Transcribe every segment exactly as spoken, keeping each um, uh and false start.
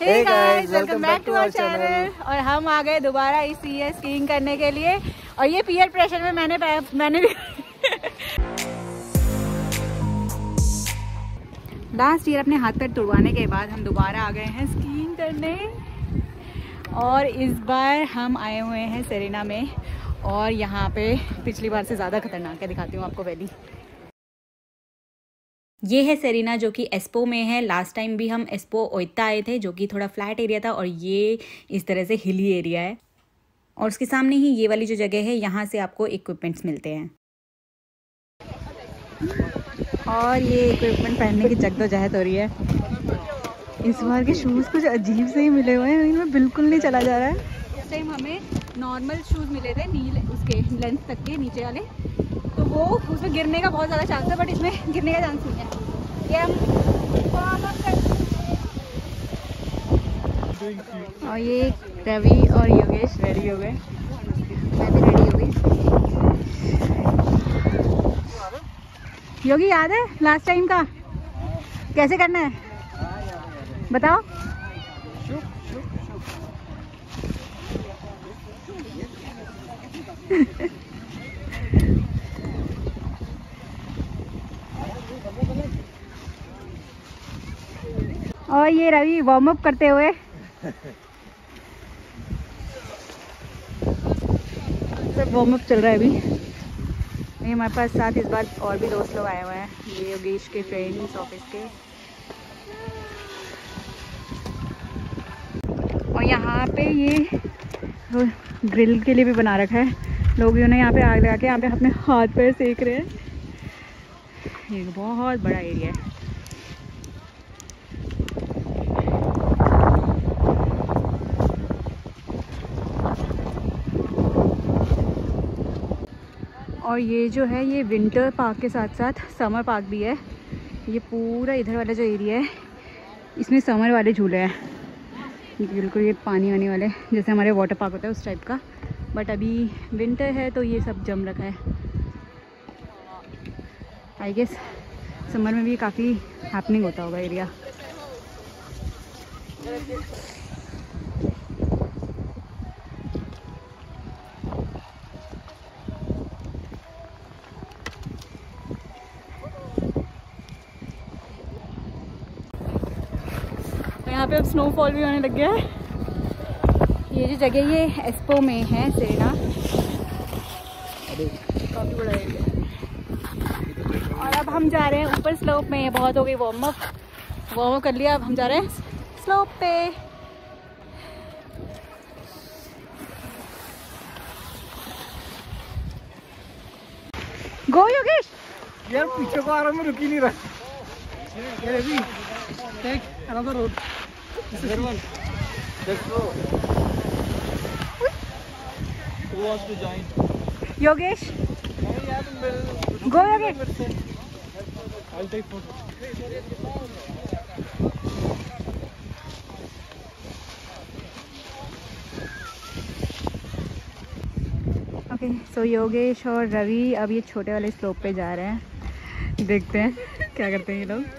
Hey guys, welcome back to our channel। और हम आ गए दोबारा इस ईयर स्कीइंग करने के लिए और ये पीयर प्रेशर में मैंने मैंने भी लास्ट ईयर अपने हाथ पैर तुड़वाने के बाद हम दोबारा आ गए हैं स्कीइंग करने और इस बार हम आए हुए हैं सेरेना में और यहाँ पे पिछली बार से ज़्यादा खतरनाक है। दिखाती हूँ आपको वैली। ये है सेरेना जो कि एस्पो में है। लास्ट टाइम भी हम एस्पो ओइता आए थे जो कि थोड़ा फ्लैट एरिया था और ये इस तरह से हिली एरिया है और उसके सामने ही ये वाली जो जगह है यहाँ से आपको इक्विपमेंट्स मिलते हैं और ये इक्विपमेंट पहनने की जद्दोजहद हो रही है। इस बार के शूज़ कुछ अजीब से ही मिले हुए हैं, इनमें बिल्कुल नहीं चला जा रहा है। इस टाइम हमें नॉर्मल शूज़ मिले थे नील उसके लेंथ तक के नीचे वाले, तो वो उसमें गिरने का बहुत ज़्यादा चांस है बट इसमें गिरने का चांस नहीं है। ये हम और ये रवि और योगेश रेडी हो गए, मैं भी रेडी हो गई। योगी याद है लास्ट टाइम का कैसे करना है बताओ? और ये रवि वार्म अप करते हुए सब वार्म अप चल रहा है अभी। ये हमारे पास साथ इस बार और भी दोस्त लोग आए हुए हैं, ये योगेश के फ्रेंड्स ऑफिस के। और यहाँ पे ये ग्रिल के लिए भी बना रखा है, लोग ने यहाँ पे आग लगा के यहाँ पे अपने हाथ पैर सेक रहे हैं। ये बहुत बड़ा एरिया है। और ये जो है ये विंटर पार्क के साथ साथ समर पार्क भी है। ये पूरा इधर वाला जो एरिया है इसमें समर वाले झूले हैं, बिल्कुल ये पानी वानी वाले जैसे हमारे वाटर पार्क होता है उस टाइप का। बट अभी विंटर है तो ये सब जम रखा है। आई गेस समर में भी काफ़ी हैपनिंग होता होगा एरिया। यहाँ पे अब स्नोफॉल भी होने लग गया है। ये जो जगह ये एस्पो में है सेरेना, काफ़ी बड़ा एरिया है। और अब हम जा रहे हैं ऊपर स्लोप में। बहुत हो गई वार्म अप, वार्म अप कर लिया, अब हम जा रहे हैं स्लोप पे। गो योगेश। यार पीछे को आ रहा मैं रुक ही नहीं रहा। ये भी take another road. This is one. Let's go. Who wants to join? Yogesh. Go Yogesh. I'll take photo. Okay so Yogesh और रवि अब ये छोटे वाले स्लोप पे जा रहे हैं। देखते हैं क्या करते हैं ये लोग।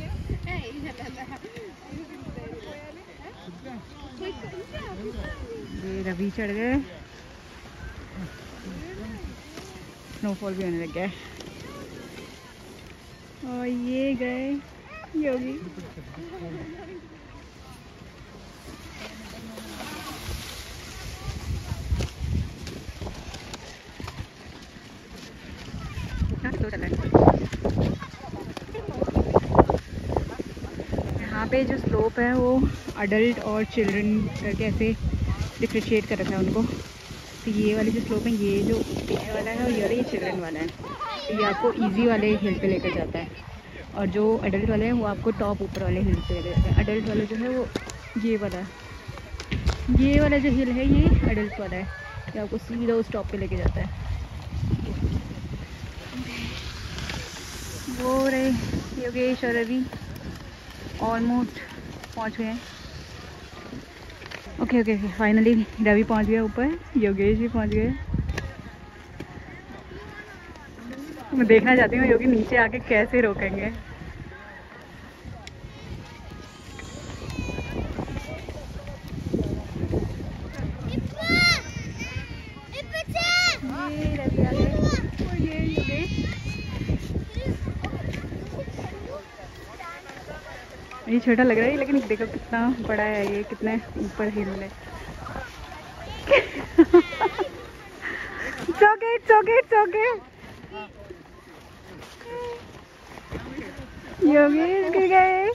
ये रवि चढ़ गए, स्नोफॉल भी होने लग गया है। और ये गए योगी। यहाँ पे जो स्लोप है वो अडल्ट और चिल्ड्रन करके ऐसे डिफ्रेंशिएट कर रखा है उनको। तो ये वाली जो स्लोप है ये जो पीछे वाला है और ये ये चिल्ड्रन वाला है, तो ये आपको इजी वाले हिल पे लेकर जाता है और जो अडल्ट वाले हैं वो आपको टॉप ऊपर वाले हिल पे लेकर जाता है। अडल्ट वाला जो है वो ये वाला ये वाला जो हिल है ये अडल्ट वाला है, ये आपको सीधा उस टॉप पे लेके जाता है। वो रहे योगेश और रवि ऑलमोस्ट पहुँच गए हैं। Okay okay okay finally Ravi पहुंच गया ऊपर, योगेश भी पहुंच गए। मैं देखना चाहती हूँ योगी नीचे आके कैसे रोकेंगे। ये छोटा लग रहा है लेकिन देखो कितना बड़ा है, ये कितने ऊपर हिल है। It's okay, it's okay, it's okay. Yogesh गिर गए।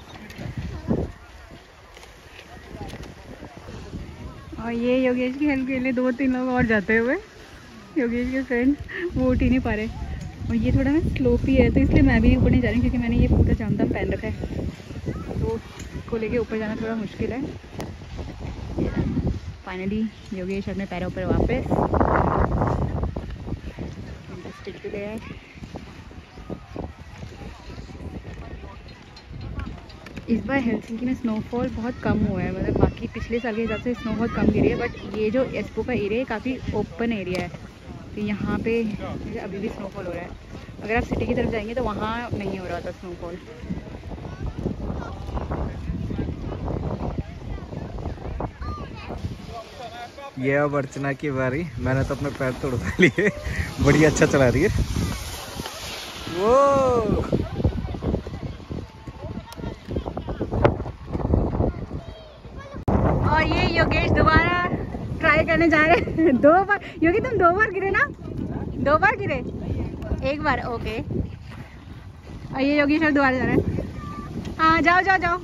और ये योगेश की हेल्प के लिए दो तीन लोग और जाते हुए, योगेश के फ्रेंड वो उठ ही नहीं पा रहे। और ये थोड़ा ना स्लोपी है तो इसलिए मैं भी ऊपर नहीं जा रही क्योंकि मैंने ये पूरा जामदाम पहन रखा है, तो इसको लेके ऊपर जाना थोड़ा मुश्किल है। फाइनली योगेश अपने पैरों पर वापस स्टिक पे गया है। इस बार हेलसिंकी में स्नोफॉल बहुत कम हुआ है, मतलब बाकी पिछले साल के हिसाब से स्नो बहुत कम गिरी है, बट ये जो एस्पो का एरिया है काफ़ी ओपन एरिया है, तो यहाँ पे अभी भी स्नोफॉल हो रहा है। अगर आप सिटी की तरफ जाएंगे तो वहाँ नहीं हो रहा था स्नोफॉल। ये अब अर्चना की बारी। मैंने तो अपने पैर तोड़वा लिए। बड़ी अच्छा चला रही है वो। और ये योगेश दोबारा ट्राई करने जा रहे हैं। दो बार योगी, तुम दो बार गिरे ना? दो बार गिरे, एक बार ओके। और ये योगेश दोबारा जा रहे हैं। हाँ जाओ जाओ जाओ।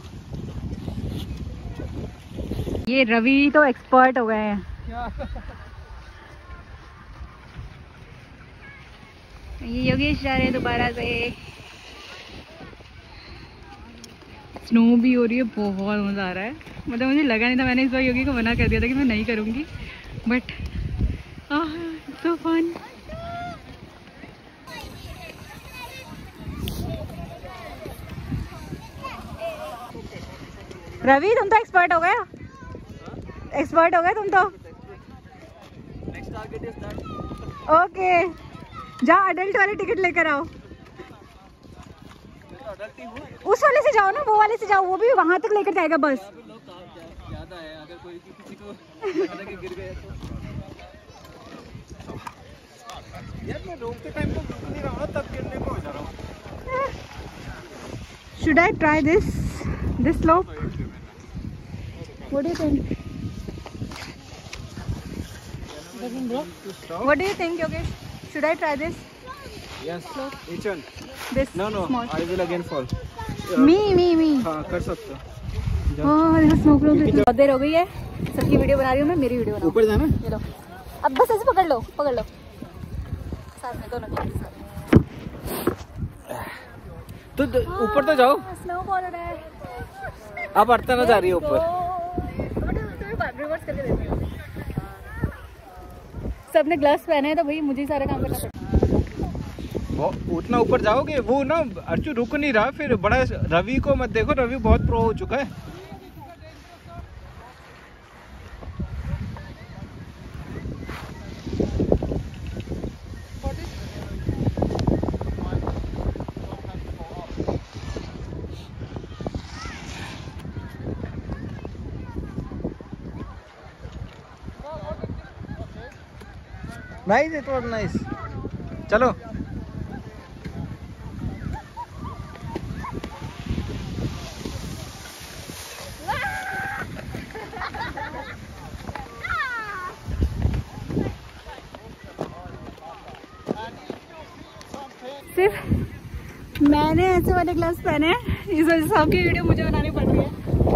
ये रवि तो एक्सपर्ट हो गए हैं। ये योगेश जा रहे हैं दोबारा से। स्नो भी हो रही है, बहुत मज़ा आ रहा है। मतलब मुझे लगा नहीं था, मैंने इस बार योगी को मना कर दिया था कि मैं नहीं करूँगी, बट सो फन। रवि तुम तो एक्सपर्ट हो गया, एक्सपर्ट हो गए तुम तो। ओके जाओ, अडल्ट वाले टिकट लेकर आओ। उस वाले से जाओ ना, वो वाले से जाओ, वो भी वहां तक लेकर जाएगा बस। Should I try this this slope? What do you think? What do you think, Yogesh? Should I try this? Yes. Slope? Which one? This No, no. small. I will again fall. Me, me, me. हाँ कर सकते हो। ओह देखो snow flow कितनी बहुत देर हो गई है। सबकी वीडियो बना रही हूँ मैं, मेरी वीडियो बनाओ। ऊपर जाना? ये लो, अब बस ऐसे पकड़ लो, पकड़ लो साथ में, दोनों के साथ। तो ऊपर तो जाओ। स्नो फॉल हो रहा है। अब अर्चना जा रही है ऊपर। रिवर्स करके देती हूँ। सबने ग्लव्स पहने हैं तो भाई मुझे ही सारा काम करना पड़ता। वो उतना ऊपर जाओगे, वो ना अर्चू रुक नहीं रहा। फिर बड़ा रवि को मत देखो, रवि बहुत प्रो हो चुका है। Nice, it was nice. चलो सिर्फ मैंने ऐसे वाले ग्लव्स पहने हैं, इस वजह से आपकी वीडियो मुझे बनानी पड़ रही है।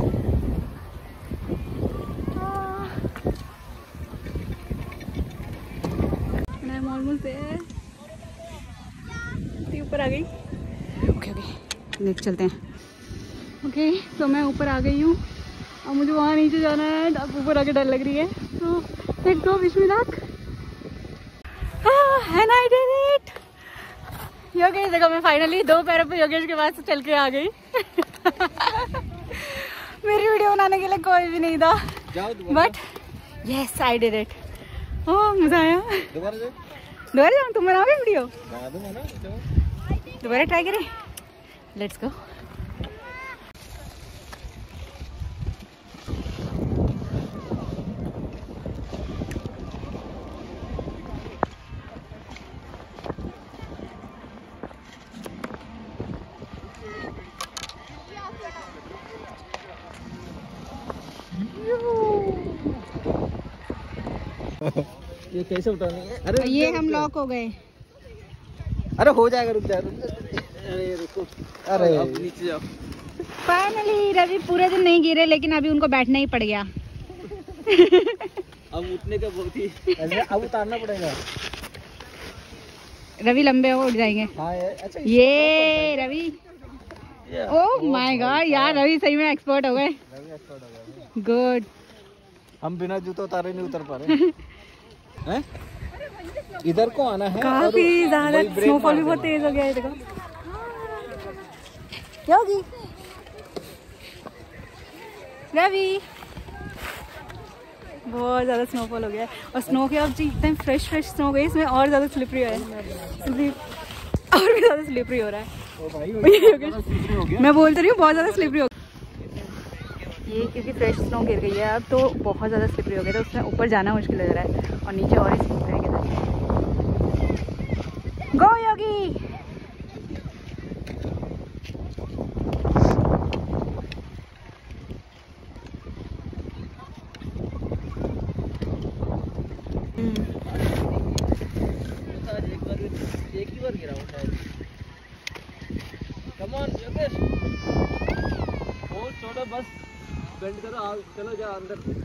ऊपर आ गई। ओके ओके लेट चलते हैं। ओके तो मैं ऊपर आ गई हूँ, अब मुझे वहाँ नीचे जाना है। अब ऊपर आके डर लग रही है, तो let's go. Wish me luck. And I did it. Yogesh देखो, मैं फाइनली दो पैरों पे योगेश के पास चल के आ गई। मेरी वीडियो बनाने के लिए कोई भी नहीं था, but yes I did it. Oh मजा आया। दोबारा जाओ, दोबारा जाऊँ? तुम बनाओगे वीडियो? दोबारा ट्राई करें, लेट्स गो। ये कैसे उठानी है? अरे ये हम लॉक हो गए। अरे हो जाएगा, रुक जा रुक जा। अरे रुको, अरे अब नीचे जाओ। फाइनली रवि पूरे दिन नहीं गिरे, लेकिन अभी उनको बैठना ही पड़ गया। अब उठने का बहुत ही अब उतारना पड़ेगा। रवि लंबे हो उठ जाएंगे। हाँ अच्छा ये रवि, ओह माय गॉड यार, रवि सही में एक्सपर्ट हो गए। गुड। हम बिना जूते उतारे नहीं उतर पा रहे हैं। इधर को आना है। काफी ज्यादा स्नोफॉल भी बहुत तेज हो गया है। देखो क्या होगी रवि, बहुत ज्यादा स्नोफॉल हो गया है। और स्नो के अब जी एकदम फ्रेश फ्रेश स्नो गई, इसमें और ज्यादा स्लिपरी है, और भी ज्यादा स्लिपरी हो रहा है। ओ भाई हो गया। मैं बोलते रही हूँ बहुत ज्यादा स्लिपरी हो गया। ये क्योंकि फ्रेश स्नो गिर गई है अब, तो बहुत ज़्यादा स्लिपरी हो गया था, उसमें ऊपर जाना मुश्किल लग रहा है और नीचे और ही स्लिपरी हो गया। गो योगी। एक ही बार गिरा हुआ है। कम ऑन योगेश, बहुत छोटा, बस बेंड करो, आओ चलो जाओ अंदर।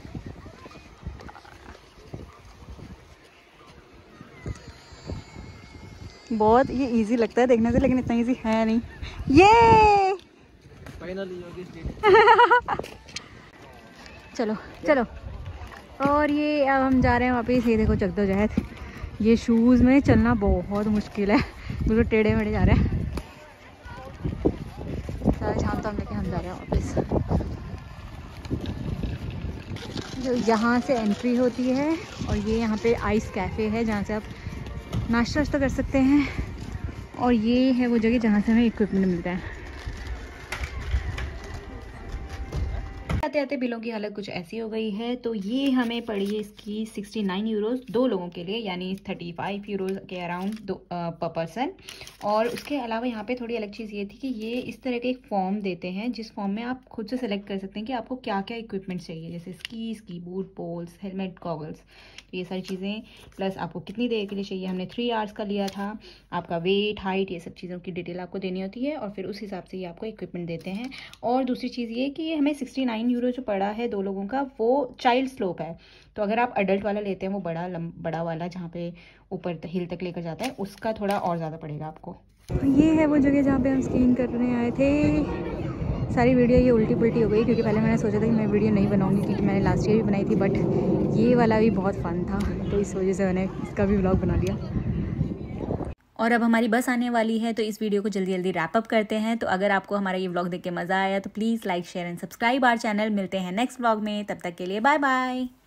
बहुत ये इजी लगता है देखने से, लेकिन इतना इजी है नहीं। ये फाइनली योगेश चलो चलो। और ये अब हम जा रहे हैं वापस। ये देखो जद्दोजहद, ये शूज़ में चलना बहुत मुश्किल है, बिल्कुल टेढ़े मेढ़े जा रहे हैं। सारे शाम तो हम लेके हम जा रहे हैं वापस। जो यहाँ से एंट्री होती है, और ये यहाँ पे आइस कैफ़े है जहाँ से आप नाश्ता वाश्ता कर सकते हैं। और ये है वो जगह जहाँ से हमें इक्विपमेंट मिलता है। आते आते बिलों की हालत कुछ ऐसी हो गई है। तो ये हमें पड़ी है इसकी सिक्सटी नाइन यूरोज़ दो लोगों के लिए, यानी थर्टी फाइव यूरोज़ के अराउंड दो पर पर्सन। और उसके अलावा यहाँ पे थोड़ी अलग चीज़ ये थी कि ये इस तरह के एक फॉर्म देते हैं, जिस फॉर्म में आप खुद से सेलेक्ट कर सकते हैं कि आपको क्या क्या इक्विपमेंट चाहिए, जैसे ski, ski boot, poles, helmet, goggles, ये सारी चीज़ें। प्लस आपको कितनी देर के लिए चाहिए, हमने थ्री आवर्स का लिया था। आपका वेट, हाइट, ये सब चीज़ों की डिटेल आपको देनी होती है, और फिर उस हिसाब से ये आपको इक्विपमेंट देते हैं। और दूसरी चीज़ ये कि हमें सिक्सटी नाइन यूरो जो पड़ा है दो लोगों का, वो चाइल्ड स्लोप है। तो अगर आप अडल्ट वाला लेते हैं, वो बड़ा लम, बड़ा वाला जहाँ पे ऊपर हिल तक लेकर जाता है, उसका थोड़ा और ज़्यादा पड़ेगा आपको। ये है वो जगह जहाँ पे हम स्कीइंग करने आए थे। सारी वीडियो ये उल्टी पुल्टी हो गई, क्योंकि पहले मैंने सोचा था कि मैं वीडियो नहीं बनाऊंगी, क्योंकि मैंने लास्ट ईयर भी बनाई थी, बट ये वाला भी बहुत फन था, तो इस वजह से मैंने इसका भी व्लॉग बना लिया। और अब हमारी बस आने वाली है, तो इस वीडियो को जल्दी जल्दी रैप अप करते हैं। तो अगर आपको हमारा ये व्लॉग देख के मज़ा आया तो please like, share and subscribe our channel. मिलते हैं नेक्स्ट व्लॉग में, तब तक के लिए बाय बाय।